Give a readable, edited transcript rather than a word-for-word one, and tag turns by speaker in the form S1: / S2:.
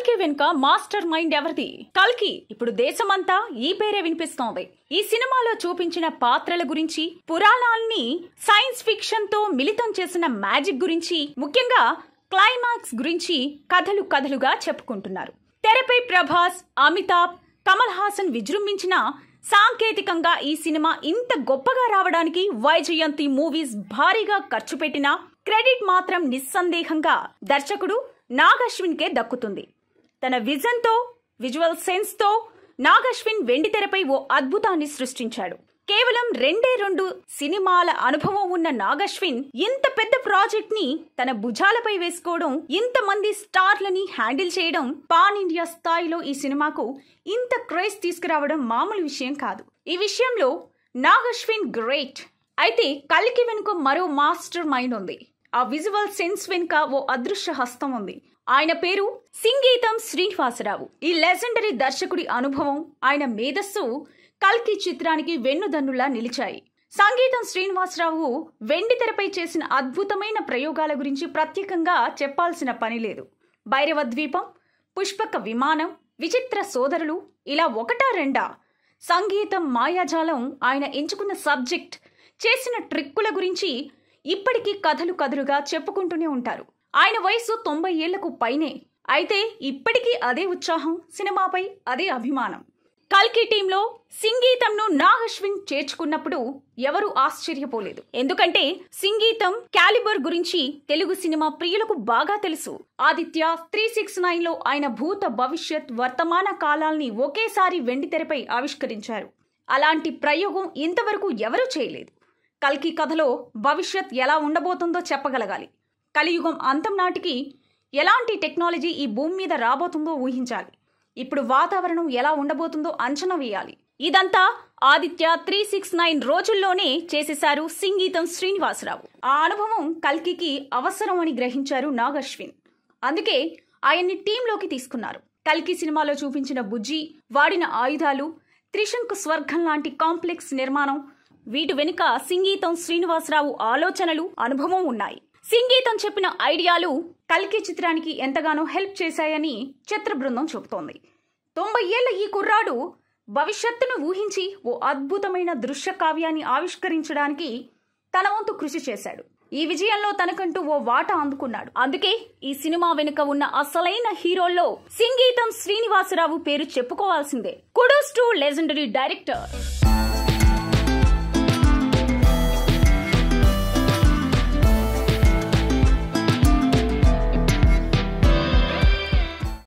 S1: కల్కి వెనుక master mind ఎవరిది? కల్కి ఇప్పుడు దేశమంతా ఈ పేరే వినిపిస్తోంది. ఈ సినిమాలో చూపించిన పాత్రల గురించి, పురాణాల్ని సైన్స్ ఫిక్షన్ తో మిళితం చేసిన మ్యాజిక్ గురించి, ముఖ్యంగా క్లైమాక్స్ గురించి కథలుగా చెప్పుకుంటున్నారు. తెరపై ప్రభాస్, అమితాబ్, కమల్ హాసన్ విజృంభించిన సాంకేతికంగా ఈ సినిమా ఇంత గొప్పగా రావడానికి వైజయంతి మూవీస్ భారీగా ఖర్చు పెట్టినా క్రెడిట్ మాత్రం నిస్సందేహంగా దర్శకుడు నాగ్ అశ్విన్ కే దక్కుతుంది. తన విజన్ తో, విజువల్ సెన్స్ తో నాగ్ అశ్విన్ వెండితెరపై ఓ అద్భుతాన్ని సృష్టించాడు. కేవలం 2 సినిమాల అనుభవం ఉన్న నాగ్ అశ్విన్ ఇంత పెద్ద ప్రాజెక్ట్ ని తన భుజాలపై వేసుకోవడం, ఇంతమంది స్టార్లని హ్యాండిల్ చేయడం, పాన్ ఇండియా స్థాయిలో ఈ సినిమాకు ఇంత క్రేజ్ తీసుకురావడం మామూలు విషయం కాదు. ఈ విషయంలో నాగ్ అశ్విన్ గ్రేట్. అయితే కల్కి వెనుక మరో మాస్టర్ మైండ్ ఉంది. ఆ విజువల్ సెన్స్ వెనుక ఓ అదృశ్య హస్తం ఉంది. ఆయన పేరు సింగీతం శ్రీనివాసరావు. ఈ లెజెండరీ దర్శకుడి అనుభవం, ఆయన మేధస్సు కల్కి చిత్రానికి వెన్నుదన్నులా నిలిచాయి. సంగీతం శ్రీనివాసరావు వెండితెరపై చేసిన అద్భుతమైన ప్రయోగాల గురించి ప్రత్యేకంగా చెప్పాల్సిన పని లేదు. భైరవ ద్వీపం, పుష్పక విమానం, విచిత్ర సోదరులు, ఇలా ఒకటా రెండా సంగీతం మాయాజాలం, ఆయన ఎంచుకున్న సబ్జెక్ట్, చేసిన ట్రిక్కుల గురించి ఇప్పటికీ కథలుగా చెప్పుకుంటూనే ఉంటారు. ఆయన వయసు 90 ఏళ్లకు పైనే. అయితే ఇప్పటికీ అదే ఉత్సాహం, సినిమాపై అదే అభిమానం. కల్కి టీంలో సింగీతంను నాగ్ అశ్విన్ చేర్చుకున్నప్పుడు ఎవరూ ఆశ్చర్యపోలేదు. ఎందుకంటే సింగీతం క్యాలిబర్ గురించి తెలుగు సినిమా ప్రియులకు బాగా తెలుసు. ఆదిత్య 369లో ఆయన భూత, భవిష్యత్, వర్తమాన కాలాల్ని ఒకేసారి వెండితెరపై ఆవిష్కరించారు. అలాంటి ప్రయోగం ఇంతవరకు ఎవరూ చేయలేదు. కల్కి కథలో భవిష్యత్ ఎలా ఉండబోతుందో చెప్పగలగాలి. కలియుగం అంతం నాటికి ఎలాంటి టెక్నాలజీ ఈ భూమి మీద రాబోతుందో ఊహించాలి. ఇప్పుడు వాతావరణం ఎలా ఉండబోతుందో అంచనా వేయాలి. ఇదంతా ఆదిత్య 369 రోజుల్లోనే చేసేశారు సింగీతం శ్రీనివాసరావు. ఆ అనుభవం కల్కికి అవసరం అని గ్రహించారు నాగ్ అశ్విన్. అందుకే ఆయన్ని టీంలోకి తీసుకున్నారు. కల్కి సినిమాలో చూపించిన బుజ్జి, వాడిన ఆయుధాలు, త్రిశంకు స్వర్గం లాంటి కాంప్లెక్స్ నిర్మాణం, వీటి వెనుక సింగీతం శ్రీనివాసరావు ఆలోచనలు, అనుభవం ఉన్నాయి. సింగీతం చెప్పిన ఐడియాలు కల్కి చిత్రానికి ఎంతగానో హెల్ప్ చేశాయని చిత్ర బృందం చెబుతోంది. 90 ఏళ్ల ఈ కుర్రాడు భవిష్యత్తును ఊహించి ఓ అద్భుతమైన దృశ్య కావ్యాన్ని ఆవిష్కరించడానికి తన వంతు కృషి చేశాడు. ఈ విజయంలో తనకంటూ ఓ వాటా అందుకున్నాడు. అందుకే ఈ సినిమా వెనుక ఉన్న అసలైన హీరోల్లో సింగీతం శ్రీనివాసరావు పేరు చెప్పుకోవాల్సిందే. Kudos to legendary director.